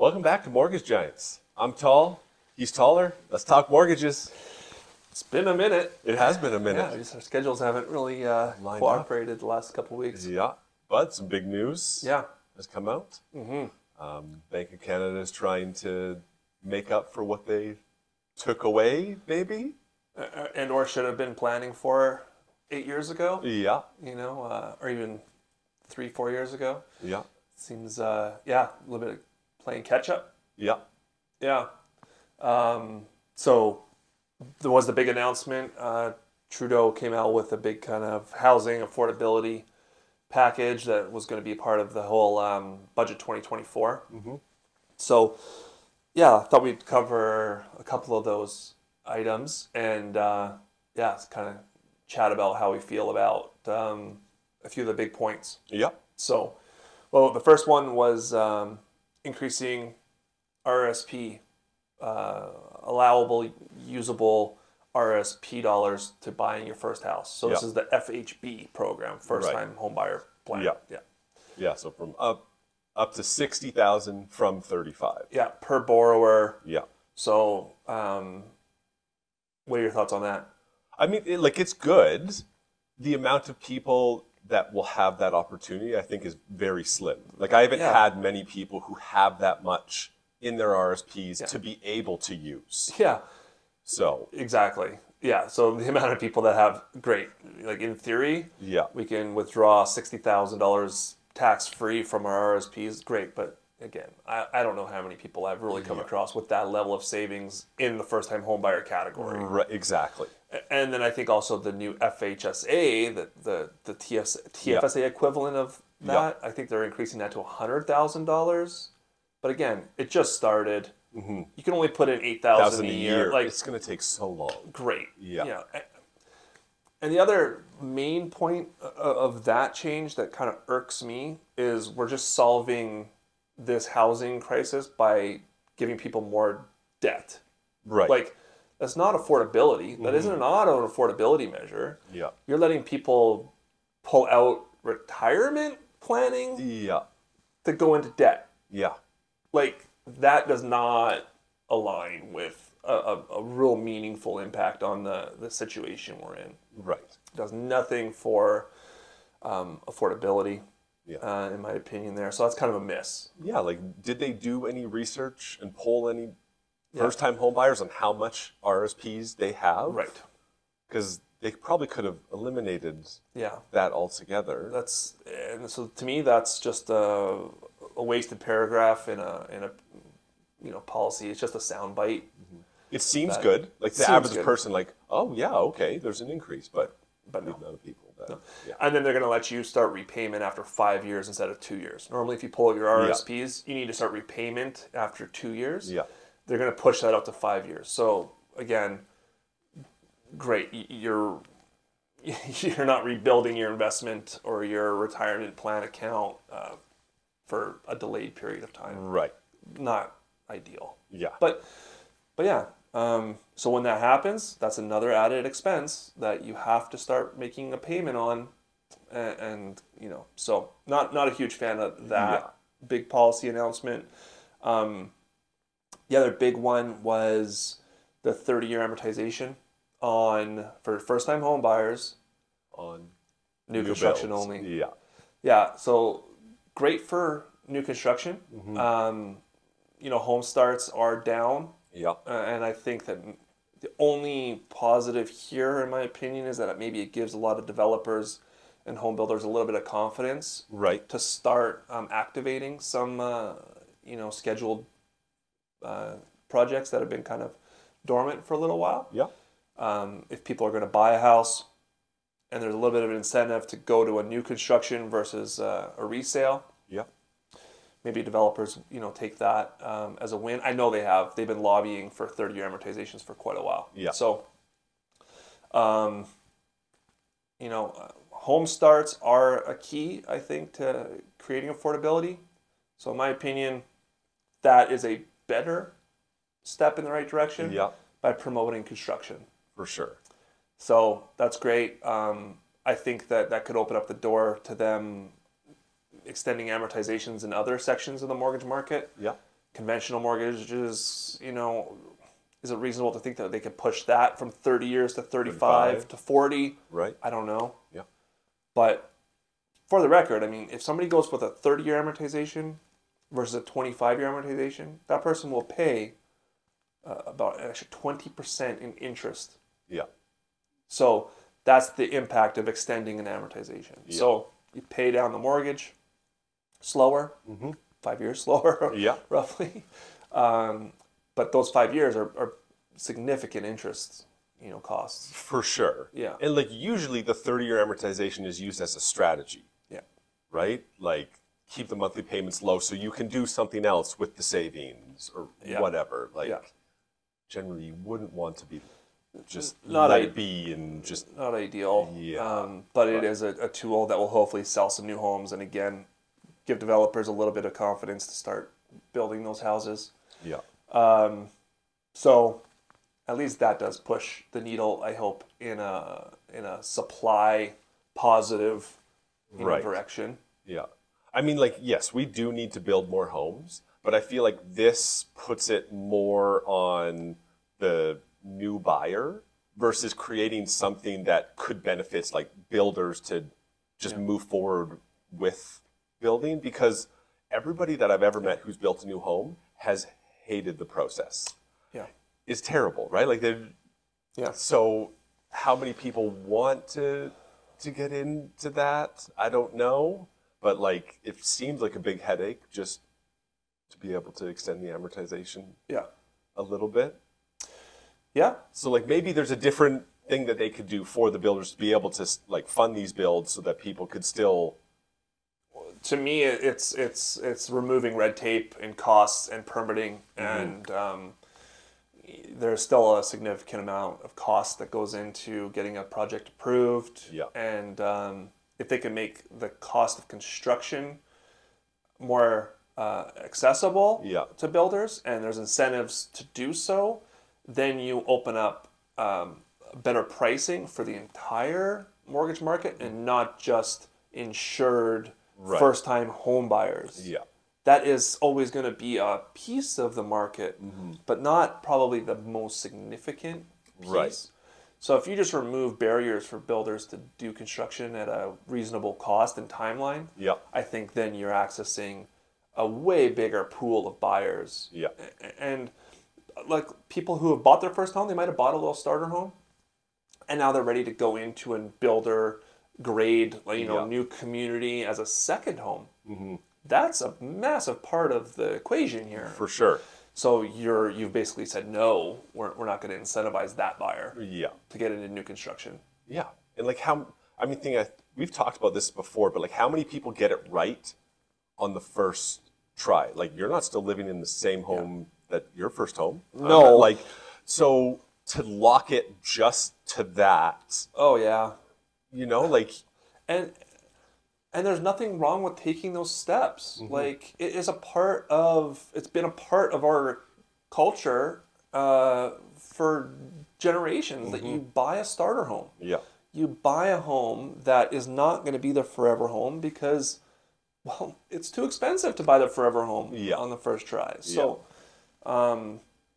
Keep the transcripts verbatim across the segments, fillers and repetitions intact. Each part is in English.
Welcome back to Mortgage Giants. I'm tall, he's taller. Let's talk mortgages. It's been a minute. It has been a minute. Yeah, just our schedules haven't really uh, cooperated up. the last couple of weeks. Yeah, but some big news yeah. has come out. Mm-hmm. Um, Bank of Canada is trying to make up for what they took away, maybe? Uh, and or should have been planning for eight years ago. Yeah. You know, uh, or even three, four years ago. Yeah. Seems, uh, yeah, a little bit of playing catch up. Yeah. Yeah. Um, so there was the big announcement. Uh, Trudeau came out with a big kind of housing affordability package that was going to be part of the whole um, budget twenty twenty-four. Mm-hmm. So, yeah, I thought we'd cover a couple of those items and, uh, yeah, kind of chat about how we feel about um, a few of the big points. Yeah. So, well, the first one was um, increasing R R S P, uh, allowable, usable R R S P dollars to buying your first house. So this yeah. is the F H B program, First right. Time Home Buyer Plan. Yeah. Yeah. Yeah, so from up up to sixty thousand from thirty-five. Yeah, per borrower. Yeah. So, um, what are your thoughts on that? I mean, it, like, it's good. The amount of people that will have that opportunity, I think, is very slim. Like, I haven't Yeah. had many people who have that much in their R R S Ps Yeah. to be able to use. Yeah, So, exactly. Yeah, so the amount of people that have, great, like in theory, yeah. we can withdraw sixty thousand dollars tax-free from our R R S Ps, great, but again, I, I don't know how many people I've really come Yeah. across with that level of savings in the first-time homebuyer category. Right, exactly. And then I think also the new F H S A, the the, the T F S A equivalent of that, I think they're increasing that to one hundred thousand dollars. But again, it just started. Mm-hmm. You can only put in eight thousand dollars a year. year. Like, it's going to take so long. great. Yeah. yeah. And the other main point of that change that kind of irks me is we're just solving this housing crisis by giving people more debt. Right. Like, that's not affordability. That Mm-hmm. isn't an auto affordability measure. Yeah. You're letting people pull out retirement planning Yeah. to go into debt. Yeah. Like, that does not align with a, a, a real meaningful impact on the, the situation we're in. Right. It does nothing for um, affordability, Yeah. uh, in my opinion there. So that's kind of a miss. Yeah, like, did they do any research and poll any Yeah. first-time home buyers on how much R R S Ps they have? Right. Because they probably could have eliminated Yeah. that altogether. That's, and so to me, that's just a, a wasted paragraph in a, in a, you know, policy. It's just a soundbite. It seems that good. Like, the seems average good. person, like, oh, yeah, okay, there's an increase. But, But no. the amount of people that, yeah. And then they're going to let you start repayment after five years instead of two years. Normally, if you pull out your R R S Ps, Yeah. you need to start repayment after two years. Yeah. They're going to push that out to five years. So again, great. Y- You're you're not rebuilding your investment or your retirement plan account uh, for a delayed period of time. Right. Not ideal. Yeah. But but yeah. Um, so when that happens, that's another added expense that you have to start making a payment on, and, and you know, so not not a huge fan of that Yeah. big policy announcement. Um, the other big one was the thirty-year amortization on for first-time home buyers, On new, construction builds. only. Yeah. Yeah, so great for new construction. Mm-hmm. Um, you know, home starts are down. Yeah. Uh, and I think that the only positive here, in my opinion, is that maybe it gives a lot of developers and home builders a little bit of confidence Right. to start um, activating some, uh, you know, scheduled uh, projects that have been kind of dormant for a little while. Yeah. Um, if people are going to buy a house, and there's a little bit of an incentive to go to a new construction versus uh, a resale. Yeah. Maybe developers, you know, take that um, as a win. I know they have. They've been lobbying for thirty-year amortizations for quite a while. Yeah. So, um, you know, uh, home starts are a key, I think, to creating affordability. So, in my opinion, that is a better step in the right direction Yeah. by promoting construction. For sure. So that's great. Um, I think that that could open up the door to them extending amortizations in other sections of the mortgage market. Yeah. conventional mortgages, you know, is it reasonable to think that they could push that from thirty years to thirty-five, thirty-five to forty? Right. I don't know. Yeah. But for the record, I mean, if somebody goes with a thirty-year amortization versus a twenty-five-year amortization, that person will pay uh, about actually twenty percent in interest. Yeah. So that's the impact of extending an amortization. Yeah. So you pay down the mortgage slower, mm-hmm. five years slower, yeah. roughly. Um, but those five years are, are significant interest, you know, costs. For sure. Yeah. And like usually the thirty-year amortization is used as a strategy. Yeah. Right? Like keep the monthly payments low so you can do something else with the savings or yeah. whatever. Like yeah. generally you wouldn't want to be just not let I- it be and just not ideal. Yeah. Um, but it is a, a tool that will hopefully sell some new homes and again give developers a little bit of confidence to start building those houses. Yeah. Um, so at least that does push the needle, I hope, in a in a supply positive you know, Right. direction. Yeah. I mean, like, yes, we do need to build more homes, but I feel like this puts it more on the new buyer versus creating something that could benefit like builders to just Yeah. move forward with building, because everybody that I've ever met who's built a new home has hated the process. Yeah. It's terrible, right? Like they Yeah. So how many people want to to get into that? I don't know. But like it seems like a big headache just to be able to extend the amortization Yeah. a little bit. Yeah. So like maybe there's a different thing that they could do for the builders to be able to like fund these builds so that people could still. To me, it's it's it's removing red tape and costs and permitting, Mm-hmm. and um, there's still a significant amount of cost that goes into getting a project approved. Yeah. And um, if they can make the cost of construction more uh, accessible Yeah. to builders, and there's incentives to do so, then you open up um, better pricing for the entire mortgage market and not just insured Right. first-time home buyers. Yeah. That is always going to be a piece of the market, Mm-hmm. but not probably the most significant piece. Right. So if you just remove barriers for builders to do construction at a reasonable cost and timeline, Yeah. I think then you're accessing a way bigger pool of buyers. Yeah. A- And like people who have bought their first home, they might have bought a little starter home, and now they're ready to go into a builder grade, like, you know, Yeah. new community as a second home. Mm-hmm. That's a massive part of the equation here. For sure. So you're you've basically said no, we're we're not going to incentivize that buyer Yeah. to get into new construction. Yeah. And like how I mean thing I we've talked about this before, but like how many people get it right on the first try? Like you're not still living in the same home that your first home. No. Uh, like so to lock it just to that, Oh yeah. you know, like And and there's nothing wrong with taking those steps. Mm-hmm. Like it is a part of it's been a part of our culture uh, for generations Mm-hmm. that you buy a starter home. yeah. You buy a home that is not going to be the forever home because, well, it's too expensive to buy the forever home Yeah. on the first try. So, um,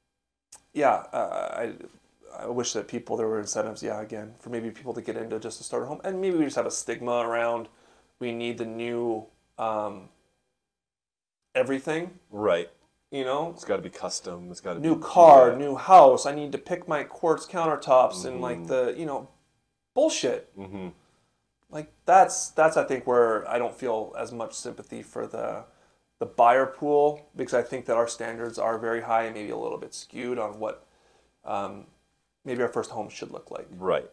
yeah, uh, I I wish that people there were incentives. Yeah, again, for maybe people to get into just a starter home, and maybe we just have a stigma around we need the new um, everything. Right. You know, It's got to be custom. It's got to new be car, yeah. new house. I need to pick my quartz countertops Mm-hmm. and like the you know bullshit. Mm-hmm. Like that's that's I think where I don't feel as much sympathy for the the buyer pool, because I think that our standards are very high and maybe a little bit skewed on what um, maybe our first home should look like. Right.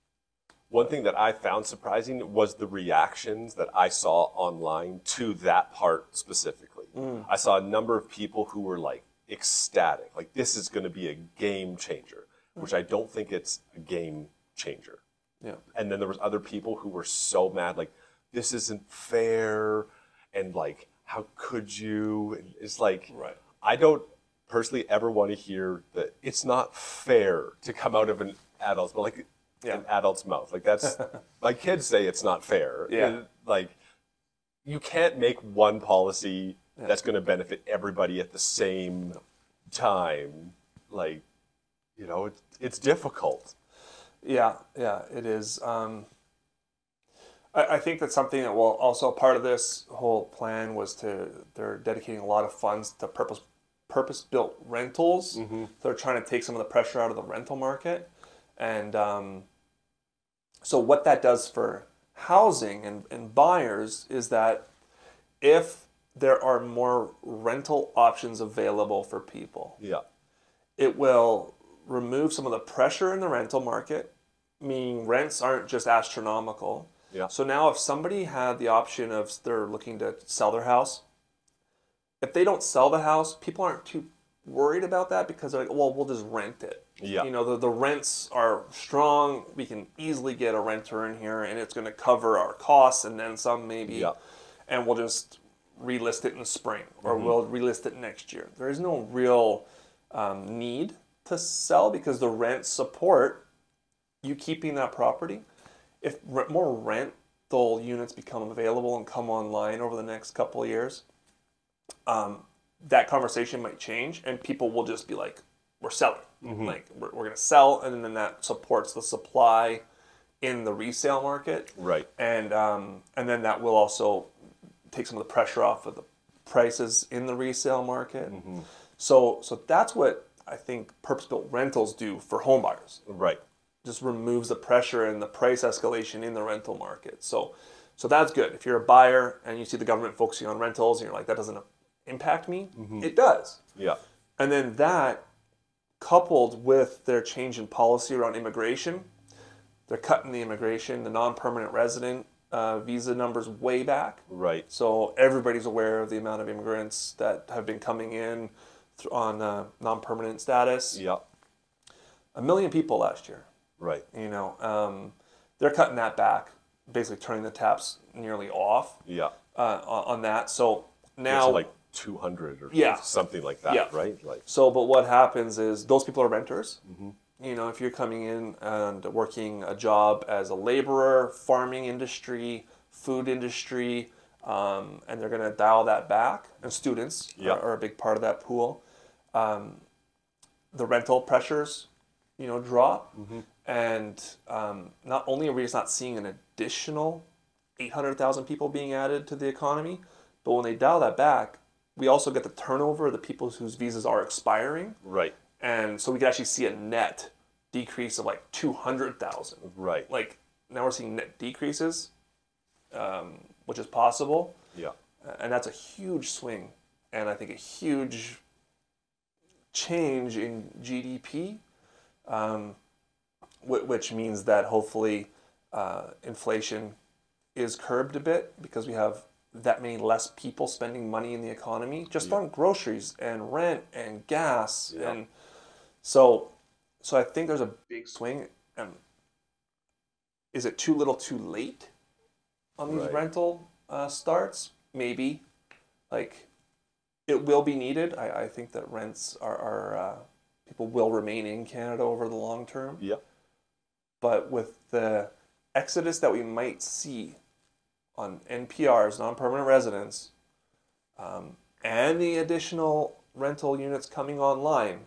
One thing that I found surprising was the reactions that I saw online to that part specifically. Mm. I saw a number of people who were like ecstatic, like this is going to be a game changer, which I don't think it's a game changer. Yeah. And then there was other people who were so mad, like this isn't fair, and like how could you? And it's like Right. I don't personally ever want to hear that it's not fair to come out of an adult's, but like Yeah. an adult's mouth. Like that's my kids say it's not fair. Yeah. And, like you can't make one policy yeah. that's going to benefit everybody at the same time. Like, you know, it's, it's difficult. Yeah, yeah, it is. Um, I, I think that's something that will also part of this whole plan was to they're dedicating a lot of funds to purpose purpose built rentals. Mm-hmm. They're trying to take some of the pressure out of the rental market, and um, so what that does for housing and, and buyers is that if there are more rental options available for people, Yeah. it will remove some of the pressure in the rental market, meaning rents aren't just astronomical. Yeah. So now if somebody had the option of they're looking to sell their house, if they don't sell the house, people aren't too worried about that because they're like, well, we'll just rent it. Yeah. You know, the, the rents are strong. We can easily get a renter in here and it's going to cover our costs and then some maybe. Yeah. And we'll just relist it in the spring or Mm-hmm. we'll relist it next year. There is no real um, need to sell because the rents support you keeping that property. If re- more rental units become available and come online over the next couple of years, um, that conversation might change and people will just be like, we're selling. Mm-hmm. Like, we're, we're going to sell, and then that supports the supply in the resale market. Right. And, um, and then that will also take some of the pressure off of the prices in the resale market. Mm-hmm. So, so that's what I think purpose-built rentals do for home buyers. Right. Just removes the pressure and the price escalation in the rental market. So, so that's good. If you're a buyer and you see the government focusing on rentals and you're like, that doesn't impact me, Mm-hmm. it does. Yeah. And then that, coupled with their change in policy around immigration, they're cutting the immigration, the non-permanent resident uh, visa numbers way back. Right. So everybody's aware of the amount of immigrants that have been coming in th- on uh, non-permanent status. Yeah. A million people last year. Right. You know, um, they're cutting that back, basically turning the taps nearly off Yeah. uh, on, on that. So now, It's like two hundred or Yeah. something like that, Yeah. right? Like. so but what happens is those people are renters. Mm-hmm. You know, if you're coming in and working a job as a laborer, farming industry, food industry, um, and they're going to dial that back, and students Yeah. are, are a big part of that pool. Um, the rental pressures, you know, drop, Mm-hmm. and um, not only are we just not seeing an additional eight hundred thousand people being added to the economy, but when they dial that back, we also get the turnover of the people whose visas are expiring. Right. And so we could actually see a net decrease of like two hundred thousand. Right. Like now we're seeing net decreases, um, which is possible. Yeah. And that's a huge swing. And I think a huge change in G D P, um, wh- which means that hopefully uh, inflation is curbed a bit because we have that many less people spending money in the economy just Yeah. on groceries and rent and gas. Yeah. And so so I think there's a big swing. And is it too little too late on these Right. rental uh, starts? Maybe. Like, it will be needed. I, I think that rents are, are uh, people will remain in Canada over the long term. Yeah. But with the exodus that we might see on N P Rs, non-permanent residents, um, and the additional rental units coming online,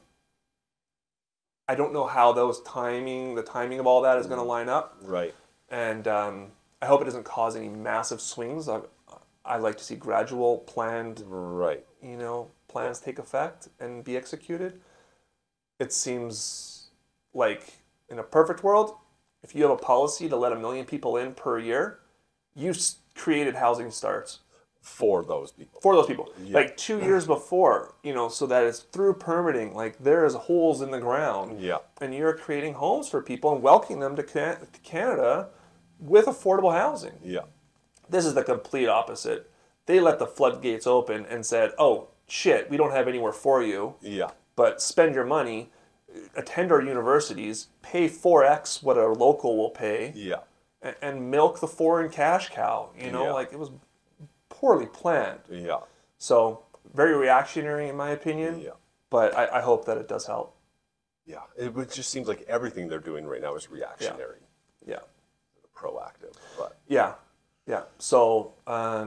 I don't know how those timing, the timing of all that is going to line up. Right. And um, I hope it doesn't cause any massive swings. I, I like to see gradual, planned, Right. you know, plans take effect and be executed. It seems like in a perfect world, if you have a policy to let a million people in per year, you've s- created housing starts For those people. for those people. Yeah. Like two years before, you know, so that it's through permitting, like there is holes in the ground. Yeah. And you're creating homes for people and welcoming them to, Can- to Canada with affordable housing. Yeah. This is the complete opposite. They let the floodgates open and said, oh, shit, we don't have anywhere for you, Yeah. but spend your money, attend our universities, pay four X what a local will pay, Yeah. and, and milk the foreign cash cow. You know, Yeah. like it was poorly planned. Yeah. So very reactionary in my opinion, Yeah. but I, I hope that it does help. Yeah. It would- just seems like everything they're doing right now is reactionary, Yeah. proactive. But Yeah. Yeah. So um,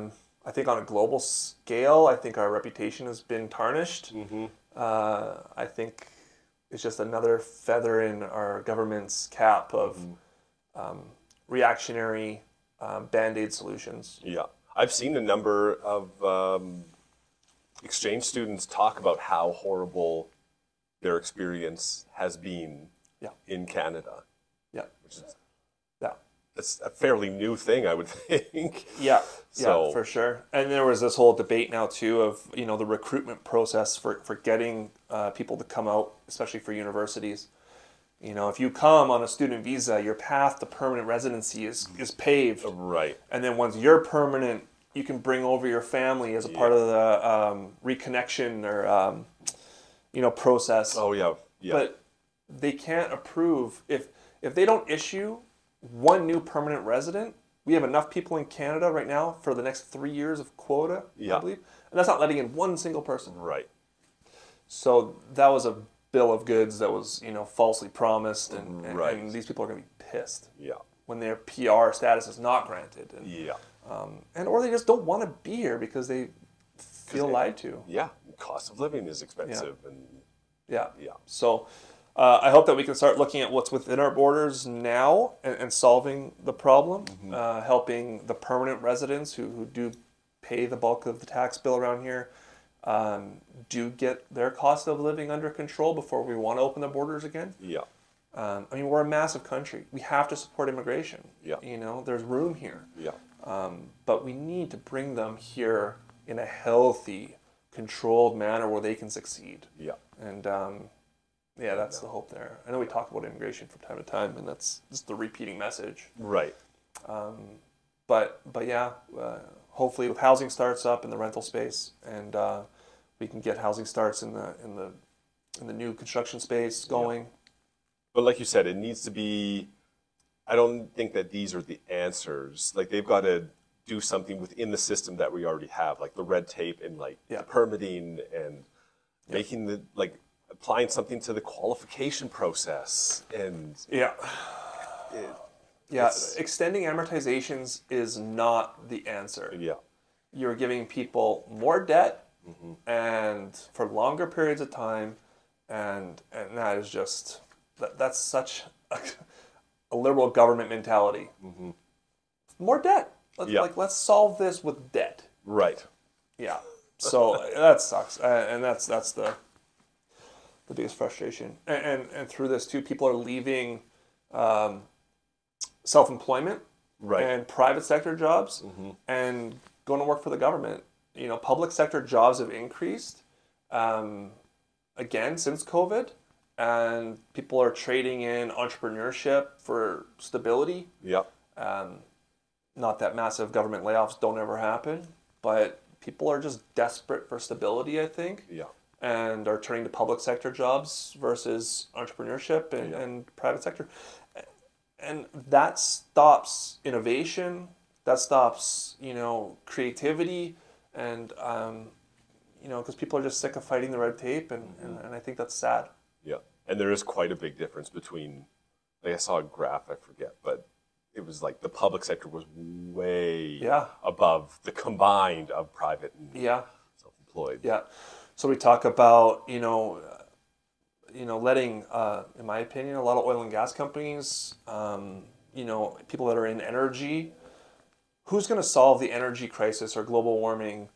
I think on a global scale, I think our reputation has been tarnished. Mm-hmm. Uh, I think it's just another feather in our government's cap of mm-hmm. um, reactionary um, Band-Aid solutions. Yeah. I've seen a number of um, exchange students talk about how horrible their experience has been yeah. in Canada. Yeah. Which is, yeah. It's a fairly new thing, I would think. Yeah. So, yeah, for sure. And there was this whole debate now too of, you know, the recruitment process for, for getting uh, people to come out, especially for universities. You know, if you come on a student visa, your path to permanent residency is, is paved. Right. And then once you're permanent, you can bring over your family as a yeah. part of the um, reconnection or, um, you know, process. Oh, yeah. yeah. But they can't approve. If, if they don't issue one new permanent resident, we have enough people in Canada right now for the next three years of quota, yeah. I believe. And that's not letting in one single person. Right. So that was a bill of goods that was, you know, falsely promised, and, and, right. and these people are going to be pissed. Yeah. When their P R status is not granted. And, yeah. Um, and or they just don't want to be here because they feel they, lied to. Yeah. Cost of living is expensive. Yeah. And yeah. Yeah. So uh, I hope that we can start looking at what's within our borders now and, and solving the problem, mm-hmm. uh, helping the permanent residents who, who do pay the bulk of the tax bill around here um, do get their cost of living under control before we want to open the borders again. Yeah. Um, I mean, we're a massive country. We have to support immigration. Yeah. You know, there's room here. Yeah. Um, but we need to bring them here in a healthy, controlled manner where they can succeed. Yeah. And um, yeah, that's the hope there. I know we talk about immigration from time to time, and that's just the repeating message. Right. Um, but but yeah, uh, hopefully with housing starts up in the rental space, and uh, we can get housing starts in the in the in the new construction space going. Yeah. But like you said, it needs to be. I don't think that these are the answers. Like they've got to do something within the system that we already have, like the red tape and like yeah. the permitting and yeah. making the like applying something to the qualification process and yeah. It, Yeah, extending amortizations is not the answer. Yeah. You're giving people more debt mm-hmm. and for longer periods of time, and and that is just that, that's such a, a liberal government mentality. Mm-hmm. More debt. Let's, yeah. Like let's solve this with debt. Right. Yeah. So that sucks, and that's that's the the biggest frustration. And and, and through this too, people are leaving. Um, self-employment right. and private sector jobs mm-hmm. and going to work for the government. You know, public sector jobs have increased um, again since COVID, and people are trading in entrepreneurship for stability. Yeah. Um, not that massive government layoffs don't ever happen, but people are just desperate for stability, I think. Yeah. And are turning to public sector jobs versus entrepreneurship and, yeah. and private sector. And that stops innovation, that stops, you know, creativity, and, um, you know, because people are just sick of fighting the red tape, and, mm-hmm. and, and I think that's sad. Yeah, and there is quite a big difference between, like I saw a graph, I forget, but it was like the public sector was way yeah. above the combined of private and yeah. self-employed. Yeah, so we talk about, you know, you know, letting, uh, in my opinion, a lot of oil and gas companies, um, you know, people that are in energy, who's going to solve the energy crisis or global warming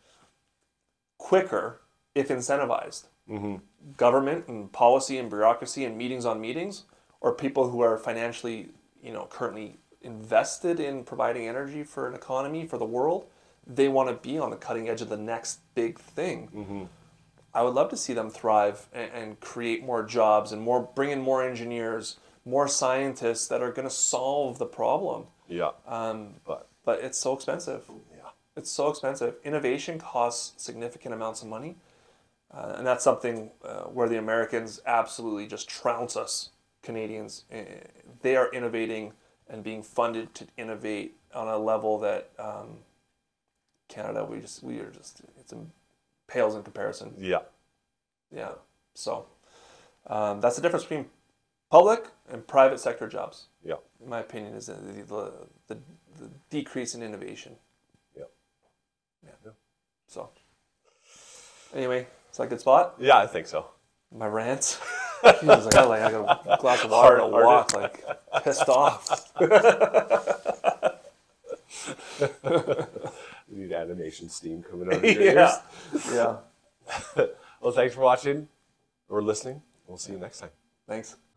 quicker if incentivized? Mm-hmm. Government and policy and bureaucracy and meetings on meetings, or people who are financially, you know, currently invested in providing energy for an economy, for the world? They want to be on the cutting edge of the next big thing. Mm-hmm. I would love to see them thrive and, and create more jobs and more, bring in more engineers, more scientists that are going to solve the problem. Yeah. Um, but but it's so expensive. Yeah. It's so expensive. Innovation costs significant amounts of money, uh, and that's something uh, where the Americans absolutely just trounce us, Canadians. Uh, they are innovating and being funded to innovate on a level that um, Canada, we just we are just it's. A, pales in comparison. Yeah. Yeah. So um, that's the difference between public and private sector jobs. Yeah. In my opinion, is the the, the, the decrease in innovation. Yeah. Yeah. yeah. So anyway, it's like a good spot. Yeah, I think so. My rants. Jesus, I got like I got a glass of water and a walk, like pissed off. You need animation steam coming out of your Yeah. ears. Yeah. Well, thanks for watching or listening. We'll see you next time. Thanks.